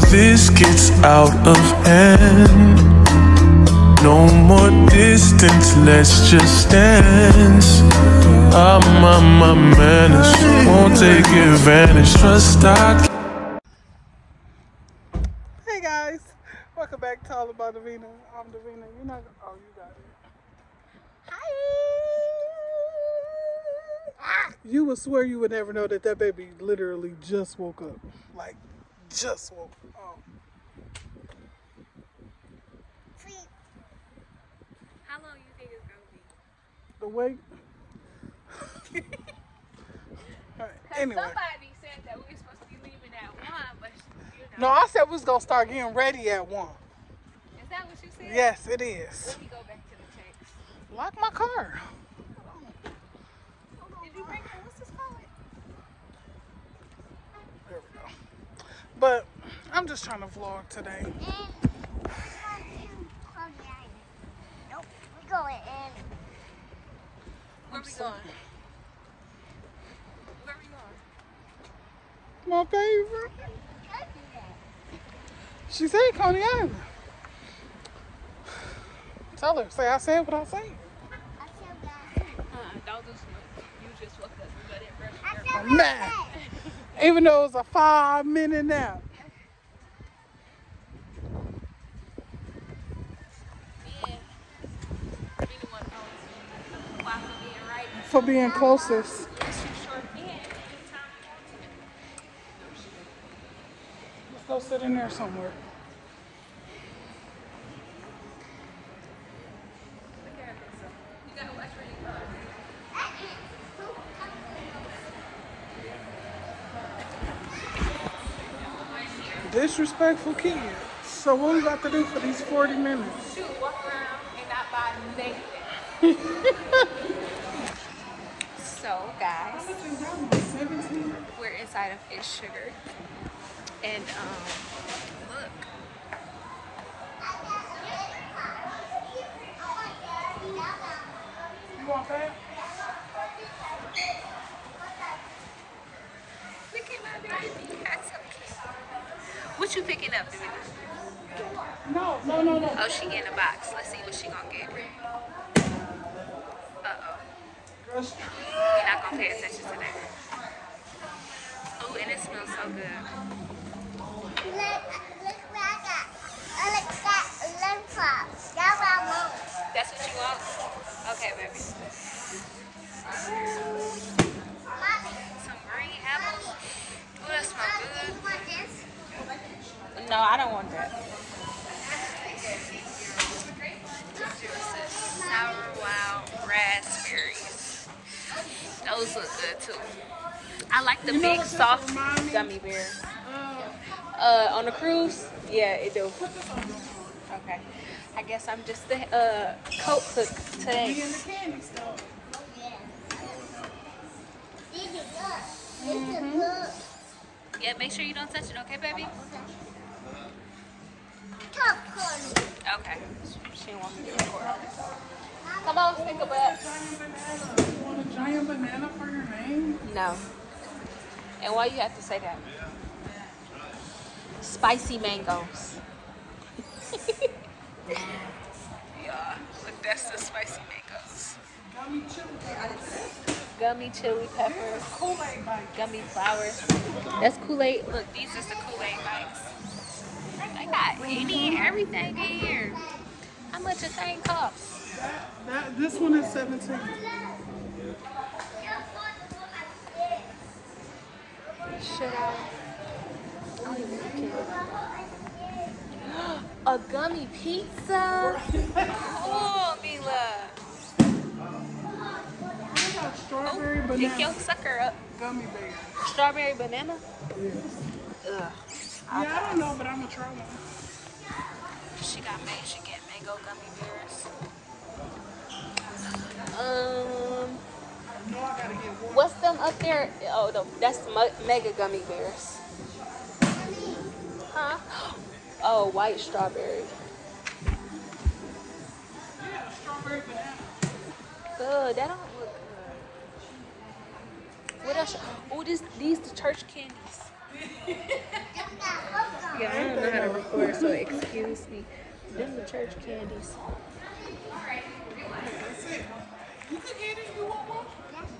this gets out of hand. No more distance, let's just dance. My manners won't take advantage. Trust I. Hey guys, welcome back to All About Davina. I'm Davina. You're not. Oh, you got it. Hi. You would swear you would never know that baby literally just woke up. Like, just woke up. Oh. How long you think it's gonna be? The wait. All right. Anyway. Somebody said that we were supposed to be leaving at 1, but you No, know. I said we was gonna start getting ready at 1. Is that what you said? Yes, it is. Let me go back to the text. Lock my car. Did you bring what's this called? There we go. But I'm just trying to vlog today. Nope, we going in. Where we going? Where we going? My favorite. She said Coney Island. Tell her. Say I said what I said. Don't do smoke. You just woke up. You got it fresh. I'm mad. Even though it was a 5-minute nap. For being closest. Let's go sit in there somewhere. Disrespectful kids. So what we about to do for these 40 minutes? Shoot, walk around and not buy anything. So, guys, we're inside of It's Sugar, and look. You want that? Look at my baby. That's so cute. What you picking up, Davina? No. Oh, she getting a box. Let's see what she gonna get. Uh-oh. You're not gonna pay attention to that. Oh, and it smells so good. Look what I got. I like that lollipop. That's what I want. That's what you want? Okay, baby. Some green apples. Oh, that smells good. You want this? No, I don't want that. Sour wild raspberries. Those look good too. I like the big soft gummy bears. On the cruise? Yeah, it do. Okay. I guess I'm just the coat cook today. Yeah. These are good. These are good. Yeah, make sure you don't touch it, okay, baby? Popcorn. Okay. She wants me to record. Come on, think about it. You want a giant banana for your name? No. And why you have to say that? Spicy mangoes. Yeah, look, that's the spicy mangoes. Gummy chili peppers. Kool-Aid bites. Gummy flowers. That's Kool-Aid. Look, these is the Kool-Aid bites. I got any and everything in here. How much a thing costs? This one is 17. Should I? A gummy pizza? Cool, Mila. Strawberry Pick banana your sucker up. gummy bear. Strawberry banana? Yes. Ugh. Yeah, I don't know, but I'm gonna try one. She get mango gummy bears. No, I gotta get one. What's them up there? Oh, no, that's mega gummy bears. Huh? Oh, white strawberry. Yeah, strawberry banana. Good. That don't look good. What else? Oh, these the church candies. Yeah, I don't know how to record, so excuse me. Them the church candies. That's it. You can eat it. You want one?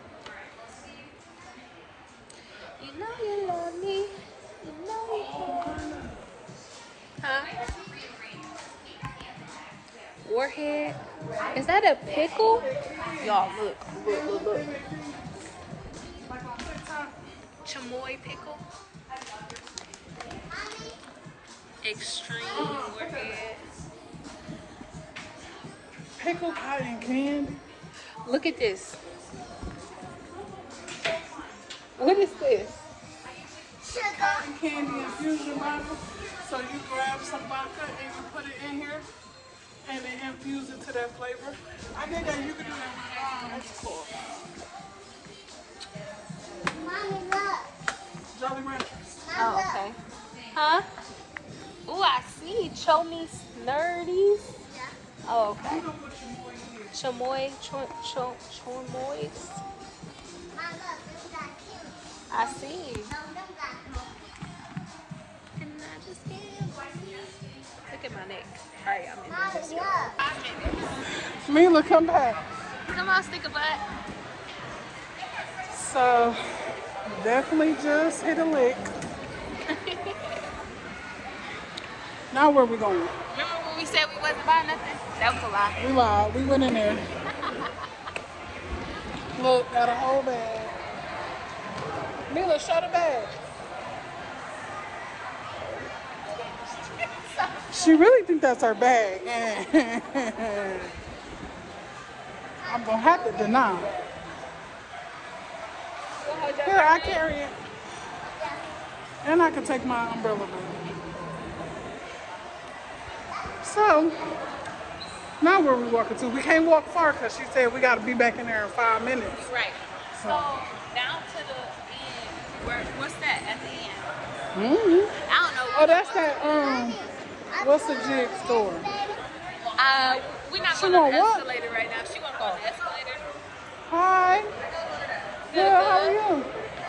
You know you love me. You know you love me. Huh? Warhead. Is that a pickle? Y'all, look. Chamoy pickle. Extreme warhead. Pickle cotton candy. Look at this. What is this? Cotton candy infusion bottle. So you grab some vodka and you put it in here and then infuse it to that flavor. I think that you can do that with what's it called? Mommy, look. Jolly Ranchers. Oh, okay. Huh? Ooh, I see. Chomis nerdies. Oh, okay. You know what your boy is. Chamoy, Mom, chamoys. look, this got cute. I see. No, them got cute. And I just can't. Look at my neck. All right, I'm in Mommy, this. look. Mila, come back. Come on, stick a butt. So, definitely just hit a lick. Now where we going? Remember when we said we wasn't buying nothing? That was a lie. We lied. We went in there. Look, got a whole bag. Mila, show the bag. She really think that's her bag. I'm gonna have to deny. Here, I carry it. And I can take my umbrella with me. So, now where we walking to? We can't walk far because she said we gotta be back in there in 5 minutes. Right. So, down to the end. What's that at the end? Mm-hmm. I don't know. Oh, that's that, what's the jig store? We're not She going to want the what? escalator right now. She want to go on the escalator. Hi. Good, how are you?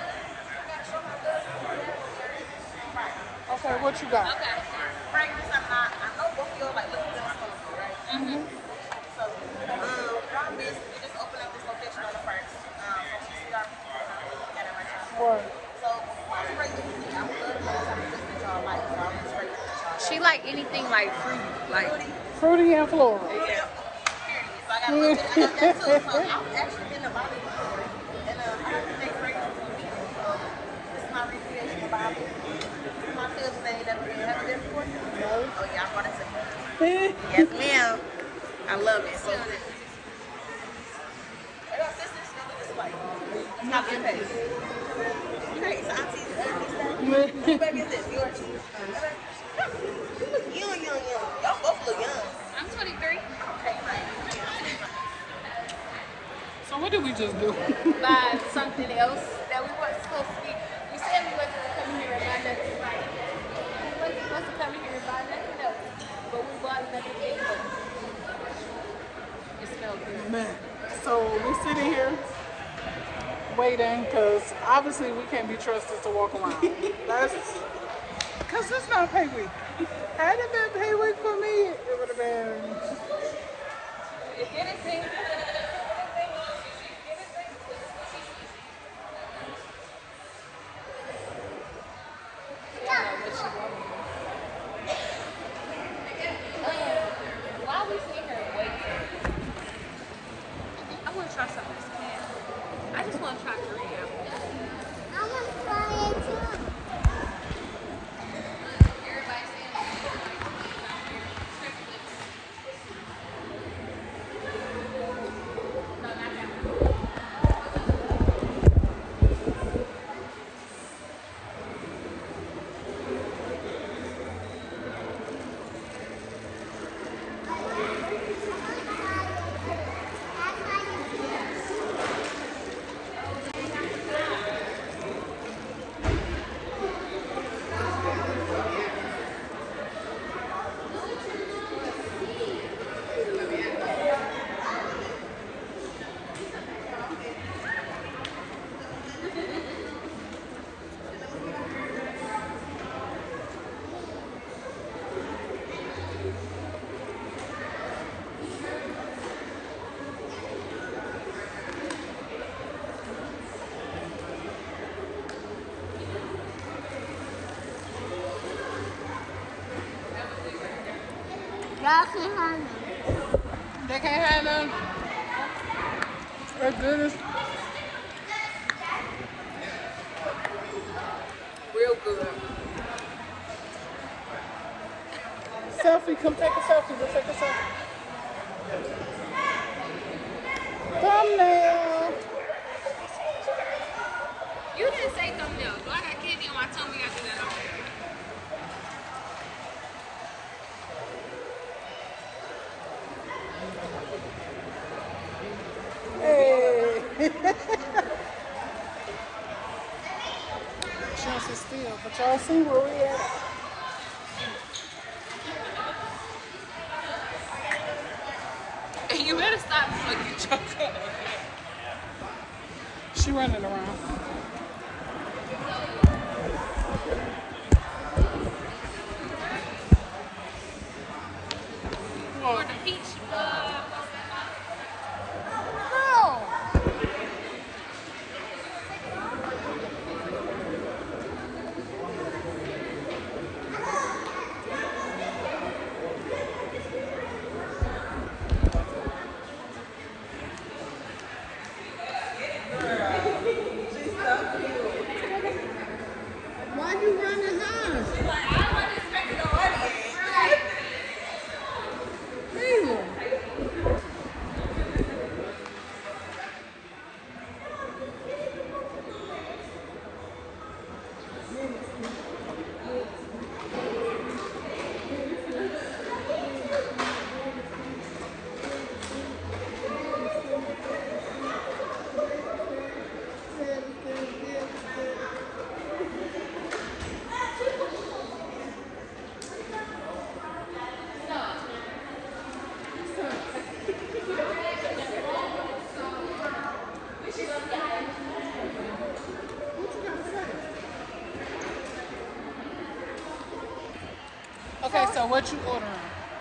Okay, what you got? Okay. Fragrance, I know both of y'all like looking good on smoking, right? Mm-hmm. So, one is we just opened up this location on the first. From CR, got it right now. What? So, before I spray anything, I would love to know what type of business y'all like. So, I'm gonna spray y'all. She like anything like fruit, like Fruity and floral. Yeah. Period. So, I got a little bit, I got that too. So, I've actually been to Bali before. And I have to make fragrances on me. So, this is my recreation of Bali. This is my field thing that we have been before. Oh, yeah, I brought it to you. Yes, ma'am. I love it. So good. Hey, your sisters feel this like. Stop your face. Hey, so aunties, who baby is this? Yours? You look young. Y'all both look young. I'm 23. Okay, fine. So what did we just do? Buy something else that we weren't supposed to be. We said we wasn't gonna come here and buy nothing. We wasn't supposed to come here and buy nothing else, but we bought another thing. It smelled good. Man. So we sitting here waiting because obviously we can't be trusted to walk around. That's because it's not pay week. Had it been pay week for me, it would have been. If anything, while we sit here and wait, I want to try something this can. I just want to try Korean apple. I want to try it too. Y'all can have them. They can't have them. They're good as Real good. selfie. Come take a selfie. We'll take a selfie. Thumbnail. You didn't say thumbnail. Do I got candy on my tongue? We got to do that on. Hey. Chance is still, but y'all see where we at. And you better stop before you choke up. She running around. Or the peach. No. Why you running high? Mila. Okay, so what you ordering?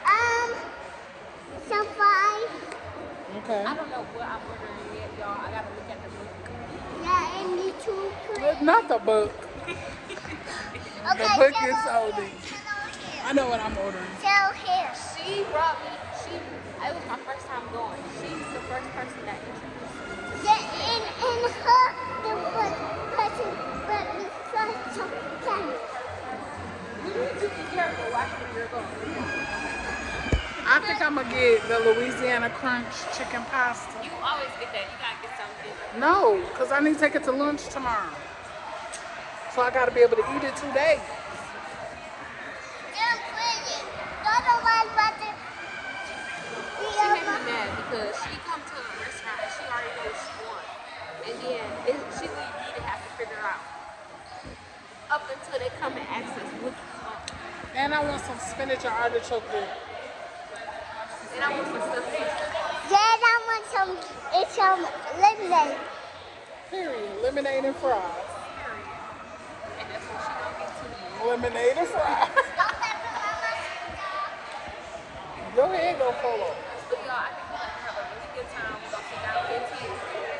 Some fries. Okay. I don't know what I'm ordering yet, y'all. I gotta look at the book. Yeah, and me too. But not the book. Okay, book so is over Aldi. here. I know what I'm ordering. So here. She brought me. It was my first time going. She's the first person that introduced me. Yeah, and her, the person brought me first something. You need to be careful watching where you're going. I think I'm gonna get the Louisiana Crunch chicken pasta. You always get that. You gotta get something. No, because I need to take it to lunch tomorrow. So I gotta be able to eat it 2 days. You're pretty. You're the one about to She made me mad because she come to a restaurant and she already knows what she wants. And then she leave me to have to figure out. Up until they come and ask us what you want. And I want some spinach and artichoke dip. And I want some stuff to eat. Yeah, I want some lemonade. Period. Lemonade and fries. And that's what she gonna get to you. Lemonade and fries. Go ahead, go follow. But y'all, I think we're gonna have a really good time. We're gonna sit down and tea.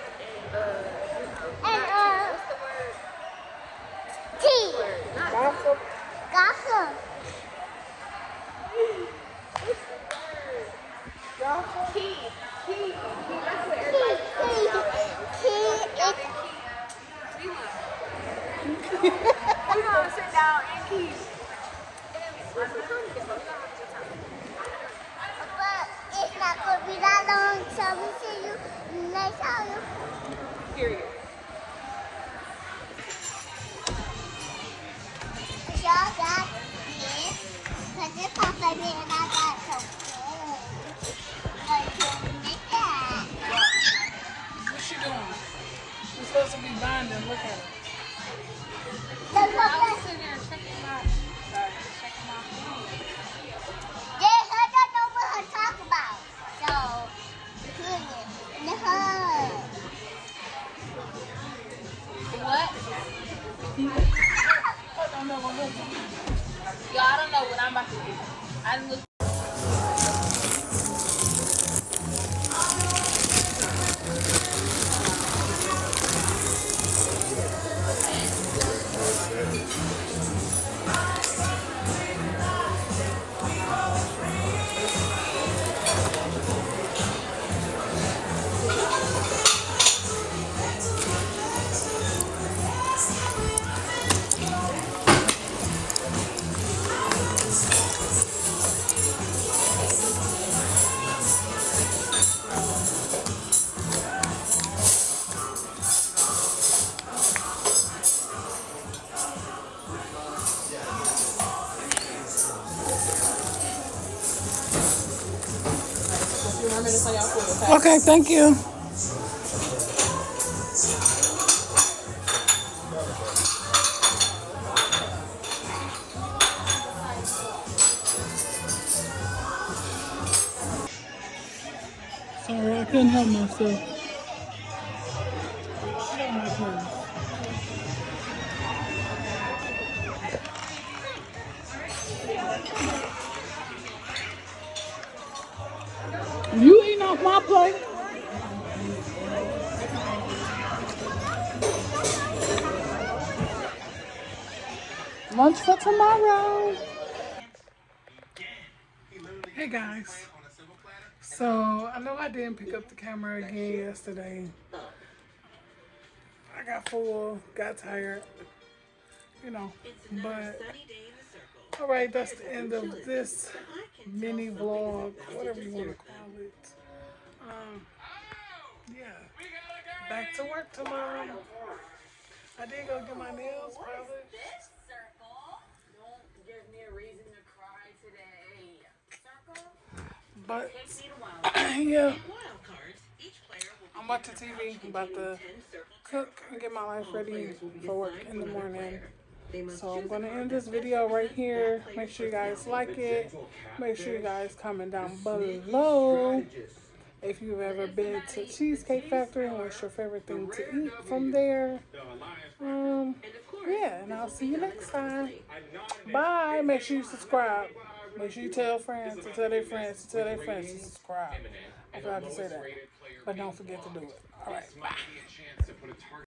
And what's the word? Tea. Not Gossip. Gossip. Gossip. key. That's what everybody's talking about. Y'all been key. We're gonna sit down and key. And we're gonna have a good time. But it's not going to be that long, so we see you next time. Period. Y'all got this, because it's Papa me and I got some food. Like, can we make that? What's she doing? She's supposed to be binding. Look at her. The I was Papa, sitting there checking my phone. yeah, I don't know what her talk about. So, What? Y'all, I don't know what I'm about to do. I look. minutes on y'all food, okay? Okay, thank you. Sorry, I couldn't help myself. You eating off my plate? Lunch for tomorrow. Hey guys. So I know I didn't pick up the camera again yesterday. I got full, got tired, you know, but all right, that's the end of this mini vlog, whatever you want to call it. Yeah, back to work tomorrow. I did go get my nails polished. But yeah, I'm watching TV, about to cook and get my life ready for work in the morning. So I'm going to end this video right here. Make sure you guys like it. Make sure you guys comment down below if you've ever been to Cheesecake Factory and what's your favorite thing to eat from there. Yeah, and I'll see you next time. Bye. Make sure you subscribe. Make sure you tell friends to tell their friends to tell their friends to subscribe. I forgot to say that. But don't forget to do it. All right, bye.